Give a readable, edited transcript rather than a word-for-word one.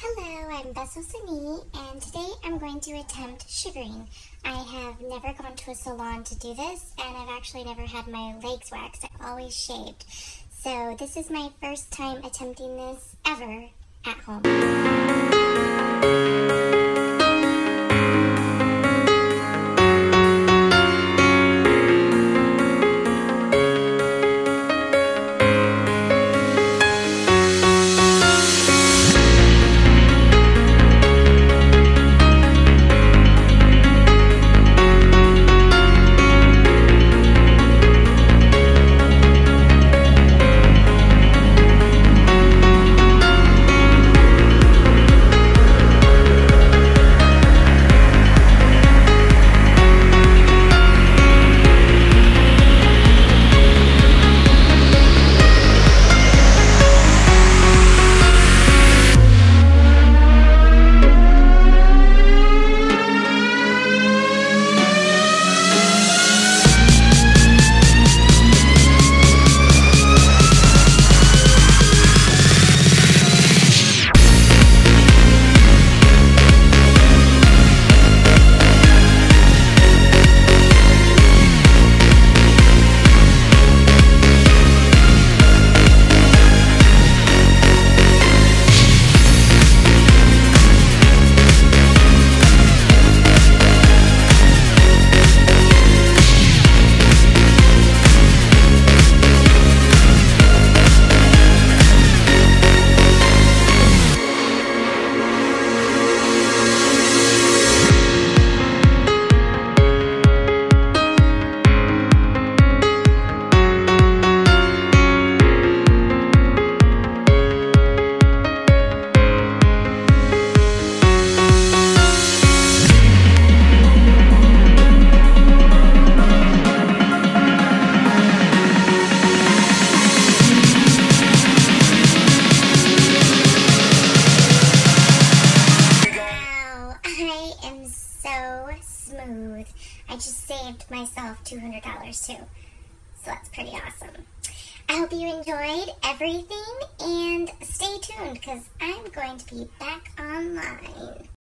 Hello, I'm Bessel Sani, and today I'm going to attempt shivering. I have never gone to a salon to do this, and I've actually never had my legs waxed. I've always shaved. So this is my first time attempting this ever at home. So smooth. I just saved myself $200 too. So that's pretty awesome. I hope you enjoyed everything and stay tuned because I'm going to be back online.